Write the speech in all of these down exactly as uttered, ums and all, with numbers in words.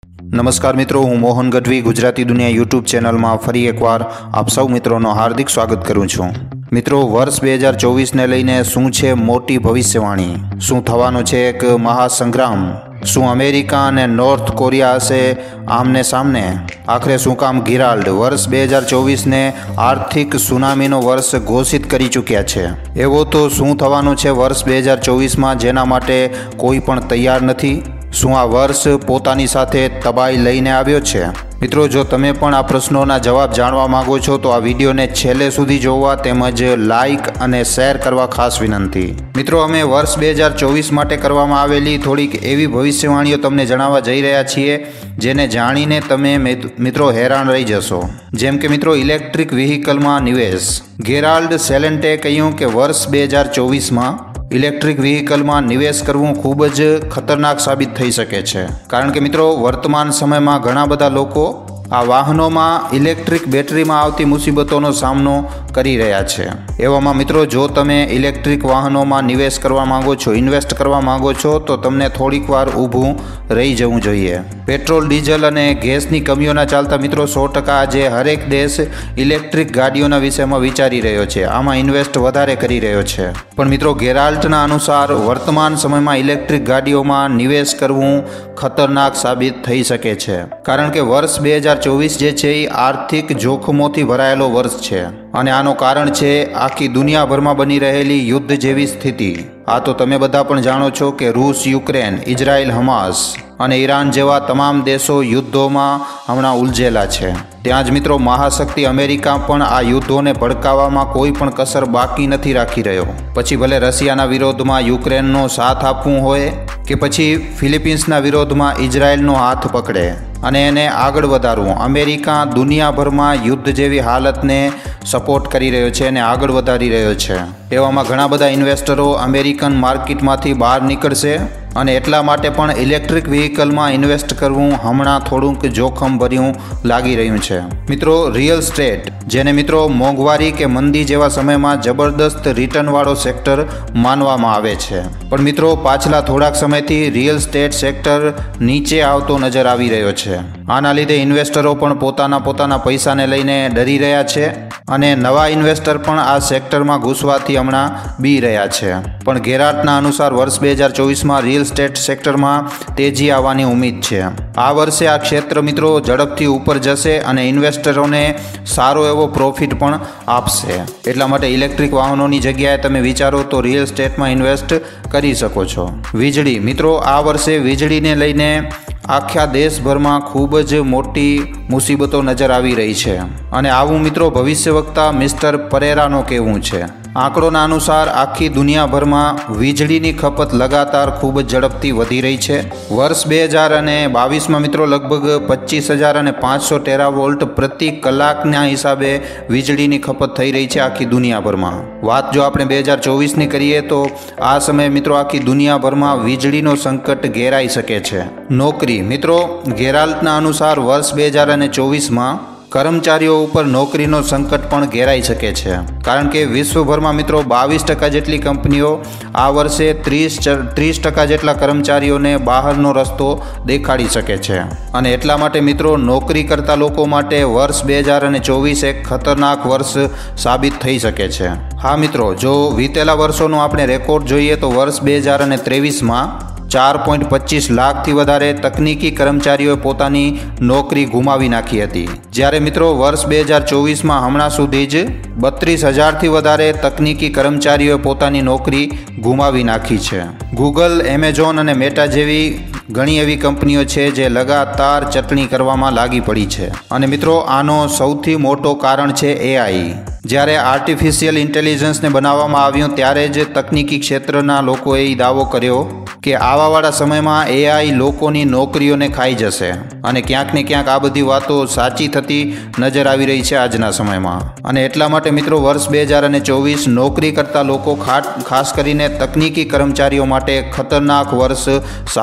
નમસ્કાર મિત્રો, હું મોહન ગઢવી ગુજરાતી દુનિયા યુટ્યુબ ચેનલમાં ફરી એકવાર આપ સૌ મિત્રોનો હાર્દિક સ્વાગત કરું છું। મિત્રો, વર્ષ બે હજાર ચોવીસને લઈને શું છે મોટી ભવિષ્યવાણી? શું થવાનો છે એક મહાસંગ્રામ? શું અમેરિકા અને નોર્થ કોરિયા હશે આમને સામને? આખરે શું કામ ગેરાલ્ડ વર્ષ બે હજાર ચોવીસને આર્થિક સુનામીનો વર્ષ ઘોષિત કરી ચૂક્યા છે? એવો તો શું થવાનું છે વર્ષ બે હજાર ચોવીસમાં જેના માટે કોઈ પણ તૈયાર નથી? શું આ વર્ષ પોતાની સાથે તબાહી લઈને આવ્યો છે? મિત્રો, જો તમે પણ આ પ્રશ્નોના જવાબ જાણવા માંગો છો તો આ વિડીયોને છેલ્લે સુધી જોવા તેમજ લાઇક અને શેર કરવા ખાસ વિનંતી। મિત્રો, અમે વર્ષ બે હજાર ચોવીસ માટે કરવામાં આવેલી થોડીક એવી ભવિષ્યવાણીઓ તમને જણાવવા જઈ રહ્યા છીએ જેને જાણીને તમે મિત્રો હેરાન રહી જશો। જેમ કે મિત્રો, ઇલેક્ટ્રિક વ્હીકલમાં નિવેશ। ગેરાલ્ડ સેલેન્ટે કહ્યું કે વર્ષ બે હજાર ચોવીસમાં ઇલેક્ટ્રિક વ્હીકલમાં નિવેશ કરવું ખૂબ જ ખતરનાક સાબિત થઈ શકે છે, કારણ કે મિત્રો વર્તમાન સમયમાં ઘણા બધા લોકો આ વાહનોમાં ઇલેક્ટ્રિક બેટરીમાં આવતી મુસીબતોનો સામનો કરી રહ્યા છે। એવામાં મિત્રો, જો તમે ઇલેક્ટ્રિક વાહનોમાં નિવેશ કરવા માંગો છો, ઇન્વેસ્ટ કરવા માંગો છો, તો તમને થોડીક વાર ઊભું રહી જવું જોઈએ। પેટ્રોલ, ડીઝલ અને ગેસની કમીઓના ચાલતા મિત્રો સો ટકા આજે હરેક દેશ ઇલેક્ટ્રિક ગાડીઓના વિષયમાં વિચારી રહ્યો છે, આમાં ઇન્વેસ્ટ વધારે કરી રહ્યો છે। પણ મિત્રો, ગેરાલ્ટના અનુસાર વર્તમાન સમયમાં ઇલેક્ટ્રિક ગાડીઓમાં નિવેશ કરવું ખતરનાક સાબિત થઈ શકે છે, કારણ કે વર્ષ બે હજાર ચોવીસ જે છે એ આર્થિક જોખમોથી ભરાયેલો વર્ષ છે અને આનું કારણ છે આખી દુનિયાભરમાં બની રહેલી યુદ્ધ જેવી સ્થિતિ। આ તો તમે બધા પણ જાણો છો કે રૂસ યુક્રેન, ઇઝરાયલ હમાસ અને ઈરાન જેવા તમામ દેશો યુદ્ધોમાં હમણાં ઉલઝેલા છે। ત્યાં જ મિત્રો મહાશક્તિ અમેરિકા પણ આ યુદ્ધોને ભડકાવવામાં કોઈ પણ કસર બાકી નથી રાખી રહ્યો। પછી ભલે રશિયાના વિરોધમાં યુક્રેનનો સાથ આપવું હોય કે પછી ફિલિપિન્સના વિરોધમાં ઇઝરાયલનો હાથ પકડે અને એને આગળ વધારવું, અમેરિકા દુનિયાભરમાં યુદ્ધ જેવી હાલતને સપોર્ટ કરી રહ્યો છે અને આગળ વધારી રહ્યો છે। એવામાં ઘણા બધા ઇન્વેસ્ટરો અમેરિકન માર્કેટમાંથી બહાર નીકળશે અને એટલા માટે પણ ઇલેક્ટ્રિક વ્હીકલમાં ઇન્વેસ્ટ કરવું હમણાં થોડુંક જોખમ ભર્યું લાગી રહ્યું છે। મિત્રો, રિયલ સ્ટેટ, જેને મિત્રો મોંઘવારી કે મંદી જેવા સમયમાં જબરદસ્ત રિટર્નવાળો સેક્ટર માનવામાં આવે છે, પણ મિત્રો પાછલા થોડાક સમયથી રિયલ સ્ટેટ સેક્ટર નીચે આવતો નજર આવી રહ્યો છે। આના લીધે ઇન્વેસ્ટરો પણ પોતાના પોતાના પૈસાને લઈને ડરી રહ્યા છે અને નવા ઇન્વેસ્ટર પણ આ સેક્ટરમાં ઘૂસવાથી હમણાં બી રહ્યા છે। પણ ગેરાલ્ટના અનુસાર વર્ષ બે હજાર ચોવીસમાં રિયલ સ્ટેટ સેક્ટરમાં તેજી આવવાની ઉમ્મીદ છે। આ વર્ષે આ ક્ષેત્ર મિત્રો ઝડપથી ઉપર જશે અને ઇન્વેસ્ટરોને સારો એવો પ્રોફિટ પણ આપશે। એટલા માટે ઇલેક્ટ્રિક વાહનોની જગ્યાએ તમે વિચારો તો રિયલ સ્ટેટમાં ઇન્વેસ્ટ કરી શકો છો। વીજળી, મિત્રો આ વર્ષે વીજળીને લઈને આખા દેશભરમાં ખૂબ જ મોટી મુસીબતો નજર આવી રહી છે અને આવું મિત્રો ભવિષ્યવક્તા મિસ્ટર પરેરાનું કહેવું છે। આંકડોના અનુસાર આખી દુનિયાભરમાં વીજળીની ખપત લગાતાર ખૂબ જ ઝડપથી વધી રહી છે। વર્ષ બે હજાર અને બાવીસમાં મિત્રો લગભગ પચીસ હજાર અને પાંચસો ટેરાવોલ્ટ પ્રતિ કલાકના હિસાબે વીજળીની ખપત થઈ રહી છે આખી દુનિયાભરમાં। વાત જો આપણે બે હજાર ચોવીસની કરીએ તો આ સમયે મિત્રો આખી દુનિયાભરમાં વીજળીનો સંકટ ઘેરાઈ શકે છે। નોકરી, મિત્રો ગેરાલ્ટના અનુસાર વર્ષ બે હજાર અને ચોવીસમાં કર્મચારીઓ ઉપર નોકરીનો સંકટ પણ ઘેરાઈ શકે છે, કારણ કે વિશ્વભરમાં મિત્રો બાવીસ ટકા જેટલી કંપનીઓ આ વર્ષે ત્રીસ ત્રીસ ટકા જેટલા કર્મચારીઓને બહારનો રસ્તો દેખાડી શકે છે અને એટલા માટે મિત્રો નોકરી કરતા લોકો માટે વર્ષ બે હજાર અને ચોવીસ એક ખતરનાક વર્ષ સાબિત થઈ શકે છે। હા મિત્રો, જો વીતેલા વર્ષોનો આપણે રેકોર્ડ જોઈએ તો વર્ષ બે હજાર અને ત્રેવીસમાં ચાર પોઈન્ટ પચીસ લાખથી વધારે તકનીકી કર્મચારીઓએ પોતાની નોકરી ગુમાવી નાખી હતી, જ્યારે મિત્રો વર્ષ બે હજાર ચોવીસમાં હમણાં સુધી જ બત્રીસ હજારથી વધારે તકનીકી કર્મચારીઓએ પોતાની નોકરી ગુમાવી નાખી છે। ગૂગલ, એમેઝોન અને મેટા જેવી ઘણી એવી કંપનીઓ છે જે લગાતાર ચટણી કરવામાં લાગી પડી છે અને મિત્રો આનો સૌથી મોટો કારણ છે એઆઈ। જ્યારે આર્ટિફિશિયલ ઇન્ટેલિજન્સને બનાવવામાં આવ્યું ત્યારે જ તકનીકી ક્ષેત્રના લોકોએ દાવો કર્યો કે આવાવાળા સમયમાં એઆઈ લોકોની નોકરીઓને ખાઈ જશે અને ક્યાંક ને ક્યાંક આ બધી વાતો સાચી થતી નજર આવી રહી છે આજના સમયમાં અને એટલા માટે મિત્રો વર્ષ બે હજાર અને ચોવીસ નોકરી કરતા લોકો ખાસ કરીને તકનીકી કર્મચારીઓ માટે ખતરનાક વર્ષ સાબિત થઈ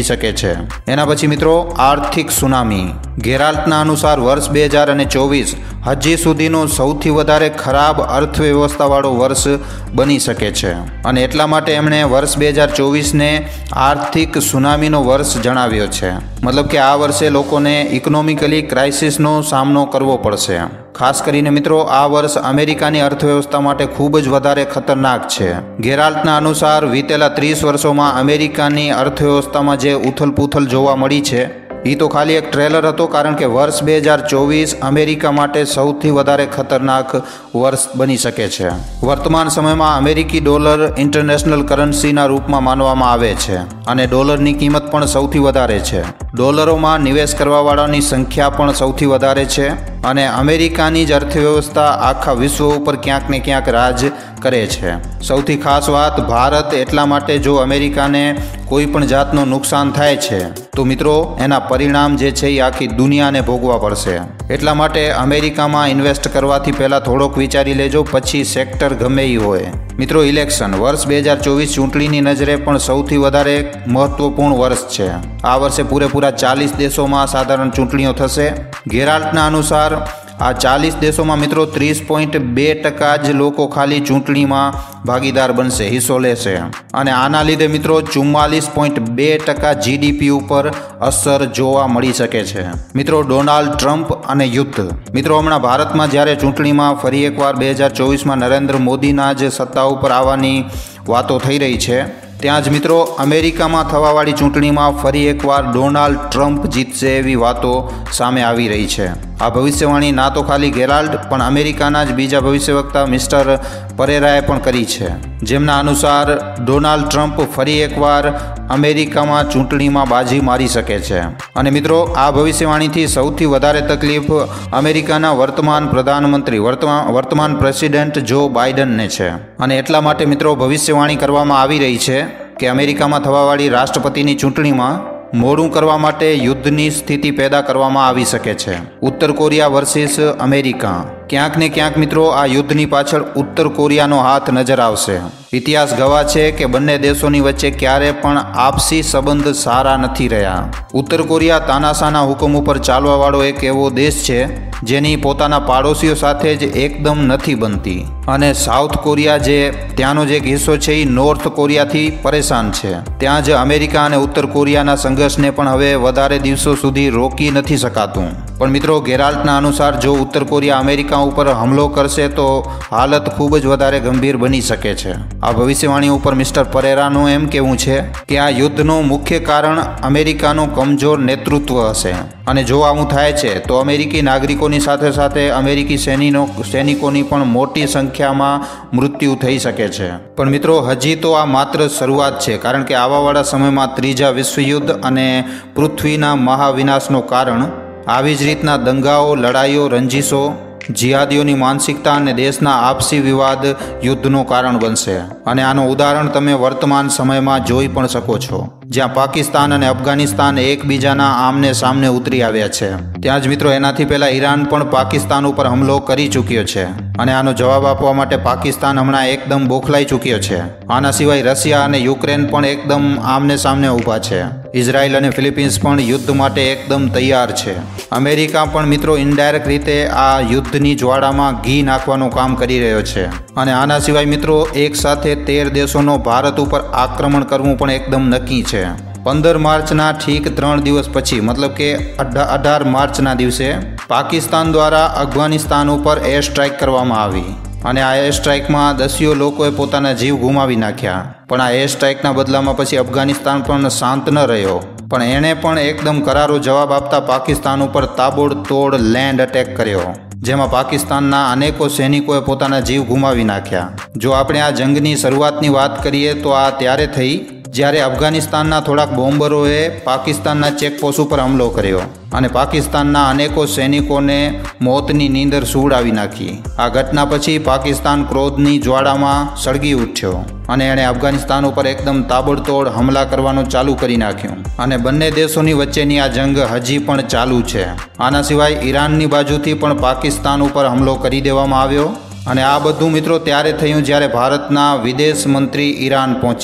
શકે છે। એના પછી મિત્રો આર્થિક સુનામી। ગેરાલ્ટના અનુસાર વર્ષ બે હજાર અને ચોવીસ હજી સુધીનું સૌથી વધારે ખરાબ અર્થવ્યવસ્થાવાળો વર્ષ બની શકે છે અને એટલા માટે એમણે વર્ષ બે હજાર ચોવીસને આર્થિક સુનામીનો વર્ષ જણાવ્યો છે। મતલબ કે આ વર્ષે લોકોને ઇકોનોમિકલી ક્રાઇસિસનો સામનો કરવો પડશે। ખાસ કરીને મિત્રો આ વર્ષ અમેરિકાની અર્થવ્યવસ્થા માટે ખૂબ જ વધારે ખતરનાક છે। ગેરાલ્ટના અનુસાર વીતેલા ત્રીસ વર્ષોમાં અમેરિકાની અર્થવ્યવસ્થામાં જે ઉથલપૂથલ જોવા મળી છે એ તો ખાલી એક ટ્રેલર હતો, કારણ કે વર્ષ બે હજાર ચોવીસ અમેરિકા માટે સૌથી વધારે ખતરનાક વર્ષ બની શકે છે। વર્તમાન સમયમાં અમેરિકી ડોલર ઇન્ટરનેશનલ કરન્સીના રૂપમાં માનવામાં આવે છે અને ડોલરની કિંમત પણ સૌથી વધારે છે। ડોલરોમાં નિવેશ કરવાવાળાની સંખ્યા પણ સૌથી વધારે છે અને અમેરિકાની જ અર્થવ્યવસ્થા આખા વિશ્વ ઉપર ક્યાંક ને ક્યાંક રાજ કરે છે। સૌથી ખાસ વાત, ભારત એટલા માટે જો અમેરિકાને કોઈ પણ જાતનું નુકસાન થાય છે તો મિત્રો એના પરિણામ જે છે એ આખી દુનિયાને ભોગવા પડશે। એટલા માટે અમેરિકામાં ઇન્વેસ્ટ કરવાથી પહેલાં થોડોક વિચારી લેજો, પછી સેક્ટર ગમે એ હોય। મિત્રો ઇલેક્શન વર્ષ બે હજાર ચોવીસ ચૂંટણીની નજરે પણ સૌથી વધારે મહત્વપૂર્ણ વર્ષ છે। આ વર્ષે પૂરેપૂરા ચાલીસ દેશોમાં સાધારણ ચૂંટણીઓ થશે। ગેરાલ્ટના અનુસાર આ ચાલીસ દેશોમાં મિત્રો ત્રીસ પોઈન્ટ બે ટકા જ લોકો ખાલી ચૂંટણીમાં ભાગીદાર બનશે, હિસ્સો લેશે અને આના લીધે મિત્રો ચુમ્માલીસ પોઈન્ટ બે ટકા જીડીપી ઉપર અસર જોવા મળી શકે છે। મિત્રો ડોનાલ્ડ ટ્રમ્પ અને યુદ્ધ। મિત્રો હમણાં ભારતમાં જ્યારે ચૂંટણીમાં ફરી એકવાર બે હજાર ચોવીસમાં નરેન્દ્ર મોદીના જ સત્તા ઉપર આવવાની વાતો થઈ રહી છે, ત્યાં જ મિત્રો અમેરિકામાં થવાવાળી ચૂંટણીમાં ફરી એકવાર ડોનાલ્ડ ટ્રમ્પ જીતશે એવી વાતો સામે આવી રહી છે। આ ભવિષ્યવાણી ના તો ખાલી ગેરાલ્ડ પણ અમેરિકાના જ બીજા ભવિષ્યવક્તા મિસ્ટર પરેરાએ પણ કરી છે, જેમના અનુસાર ડોનાલ્ડ ટ્રમ્પ ફરી એકવાર અમેરિકામાં ચૂંટણીમાં બાજી મારી શકે છે। અને મિત્રો આ ભવિષ્યવાણીથી સૌથી વધારે તકલીફ અમેરિકાના વર્તમાન પ્રધાનમંત્રી વર્તમાન વર્તમાન પ્રેસિડેન્ટ જો બાઇડનને છે અને એટલા માટે મિત્રો ભવિષ્યવાણી કરવામાં આવી રહી છે કે અમેરિકામાં થવાવાળી રાષ્ટ્રપતિની ચૂંટણીમાં મોડું કરવા માટે યુદ્ધની સ્થિતિ પેદા કરવામાં આવી શકે છે। ઉત્તર કોરિયા વર્સિસ અમેરિકા। ક્યાંક ને ક્યાંક મિત્રો આ યુદ્ધની પાછળ ઉત્તર કોરિયાનો હાથ નજર આવશે। ઇતિહાસ ગવાહ છે કે બંને દેશોની વચ્ચે ક્યારે પણ આપસી સંબંધ સારા નથી રહ્યા। ઉત્તર કોરિયા તાનાશાહના હુકમ ઉપર ચાલવાવાળો એક એવો દેશ છે જેની પોતાના પાડોશીઓ સાથે જ એકદમ નથી બનતી અને સાઉથ કોરિયા જે ત્યાંનો જે એક હિસ્સો છે એ નોર્થ કોરિયાથી પરેશાન છે। ત્યાં જ અમેરિકા અને ઉત્તર કોરિયાના સંઘર્ષને પણ હવે વધારે દિવસો સુધી રોકી નથી શકાતું। પણ મિત્રો ગેરાલ્ટના અનુસાર જો ઉત્તર કોરિયા અમેરિકા ઉપર હુમલો કરશે તો હાલત ખૂબ જ વધારે ગંભીર બની શકે છે। આ ભવિષ્યવાણી ઉપર મિસ્ટર પરેરાનું એમ કહેવું છે કે આ યુદ્ધનું મુખ્ય કારણ અમેરિકાનું કમજોર નેતૃત્વ હશે અને જો આવું થાય છે તો અમેરિકી નાગરિકોની સાથે સાથે અમેરિકી સૈનિકો સૈનિકોની પણ મોટી સંખ્યામાં મૃત્યુ થઈ શકે છે। પણ મિત્રો હજી તો આ માત્ર શરૂઆત છે, કારણ કે આવાવાળા સમયમાં ત્રીજા વિશ્વયુદ્ધ અને પૃથ્વીના મહાવિનાશનું કારણ આવી જ રીતના દંગાઓ, લડાઈઓ, રંજીશો, જિહાદીઓની માનસિકતા અને દેશના આપસી વિવાદ યુદ્ધનું કારણ બનશે અને આનું ઉદાહરણ તમે વર્તમાન સમયમાં જોઈ પણ શકો છો, જ્યાં પાકિસ્તાન અને અફઘાનિસ્તાન એકબીજાના આમને સામને ઉતરી આવ્યા છે। ત્યાં જ મિત્રો એનાથી પહેલા ઈરાન પણ પાકિસ્તાન ઉપર હુમલો કરી ચૂક્યો છે અને આનો જવાબ આપવા માટે પાકિસ્તાન હમણાં એકદમ બોખલાઈ ચૂક્યો છે। આના સિવાય રશિયા અને યુક્રેન પણ એકદમ આમને સામને ઊભા છે। ઇઝરાયલ અને ફિલિપિન્સ પણ યુદ્ધ માટે એકદમ તૈયાર છે। અમેરિકા પણ મિત્રો ઇનડાયરેક્ટ રીતે આ યુદ્ધની જ્વાળામાં ઘી નાખવાનું કામ કરી રહ્યો છે અને આના સિવાય મિત્રો એક સાથે તેર દેશોનો ભારત ઉપર આક્રમણ કરવું પણ એકદમ નક્કી છે। પંદર માર્ચના ઠીક ત્રણ દિવસ પછી મતલબ કે અઢાર માર્ચના દિવસે પાકિસ્તાન દ્વારા અફઘાનિસ્તાન ઉપર એર સ્ટ્રાઇક કરવામાં આવી અને આ એર સ્ટ્રાઇકમાં દસિયો લોકોએ પોતાના જીવ ગુમાવી નાખ્યા। પણ આ એર સ્ટ્રાઇકના બદલામાં પછી અફઘાનિસ્તાન પણ શાંત ન રહ્યો, પણ એણે પણ એકદમ કરારો જવાબ આપતા પાકિસ્તાન ઉપર તાબોડતોડ લેન્ડ અટેક કર્યો, જેમાં પાકિસ્તાનના અનેકો સૈનિકોએ પોતાના જીવ ગુમાવી નાખ્યા। જો આપણે આ જંગની શરૂઆતની વાત કરીએ તો આ ત્યારે થઈ જ્યારે અફઘાનિસ્તાનના થોડાક બોમ્બરોએ પાકિસ્તાનના ચેકપોસ્ટ ઉપર હુમલો કર્યો અને પાકિસ્તાનના અનેકો સૈનિકોને મોતની નીંદર સુવડાવી નાખી। આ ઘટના પછી પાકિસ્તાન ક્રોધની જ્વાળામાં સળગી ઉઠ્યો અને એણે અફઘાનિસ્તાન ઉપર એકદમ તાબડતોડ હુમલા કરવાનું ચાલુ કરી નાખ્યું અને બંને દેશોની વચ્ચેની આ જંગ હજી પણ ચાલુ છે। આના સિવાય ઈરાનની બાજુથી પણ પાકિસ્તાન ઉપર હુમલો કરી દેવામાં આવ્યો અને આ બધું મિત્રો ત્યારે થયું જ્યારે ભારતના વિદેશ મંત્રી ઈરાન પહોંચ્યા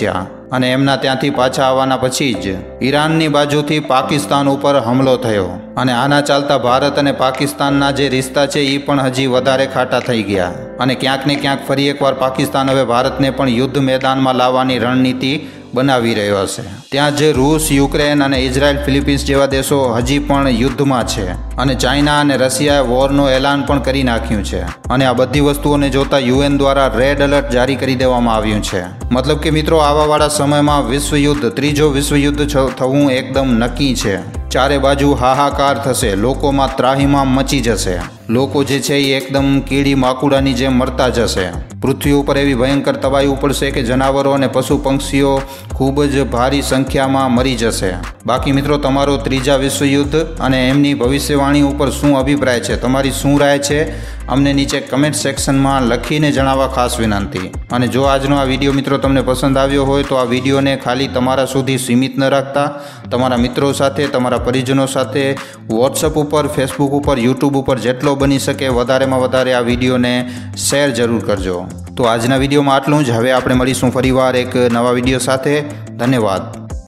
અને એમના ત્યાંથી પાછા આવવાના પછી જ ઈરાનની બાજુથી પાકિસ્તાન ઉપર હુમલો થયો અને આના ચાલતા ભારત અને પાકિસ્તાનના જે રિશ્તા છે એ પણ હજી વધારે ખાટા થઈ ગયા અને ક્યાંક ને ક્યાંક ફરી એકવાર પાકિસ્તાન હવે ભારતને પણ યુદ્ધ મેદાનમાં લાવવાની રણનીતિ બનાવી રહ્યો હશે. ત્યાં જે રૂસ, યુક્રેન અને ઇઝરાયલ, ફિલિપિન્સ જેવા દેશો હજી પણ યુદ્ધમાં છે અને ચાઇના અને રશિયાએ વોરનું એલાન પણ કરી નાખ્યું છે અને આ બધી વસ્તુઓને જોતા યુએન દ્વારા રેડ એલર્ટ જારી કરી દેવામાં આવ્યું છે. મતલબ કે મિત્રો, આવાવાળા સમયમાં વિશ્વયુદ્ધ, ત્રીજો વિશ્વયુદ્ધ થવું એકદમ નક્કી છે. ચારે બાજુ હાહાકાર થશે, લોકોમાં ત્રાહિમામ મચી જશે. લોકો જે છે એ એકદમ કીડી માકુડાની જેમ મરતા જશે. પૃથ્વી ઉપર એવી ભયંકર તબાહી ઉપડશે કે જનાવરો અને પશુ પક્ષીઓ ખૂબ જ ભારી સંખ્યામાં મરી જશે. બાકી મિત્રો, તમારો ત્રીજા વિશ્વયુદ્ધ અને એમની ભવિષ્યવાણી ઉપર શું અભિપ્રાય છે? તમારી શું રાય છે? અમને નીચે કમેન્ટ સેક્શનમાં લખીને જણાવવા ખાસ વિનંતી. અને જો આજનો આ વિડીયો મિત્રો તમને પસંદ આવ્યો હોય તો આ વિડીયોને ખાલી તમારા સુધી સીમિત ન રાખતા તમારા મિત્રો સાથે, તમારા પરિજનો સાથે, વોટ્સઅપ ઉપર, ફેસબુક ઉપર, યુટ્યુબ ઉપર જેટલો બની શકે વધારેમાં વધારે આ વિડીયોને શેર જરૂર કરજો. તો આજના વિડીયોમાં આટલું જ. હવે આપણે મળીશું ફરીવાર એક નવા વિડીયો સાથે. ધન્યવાદ.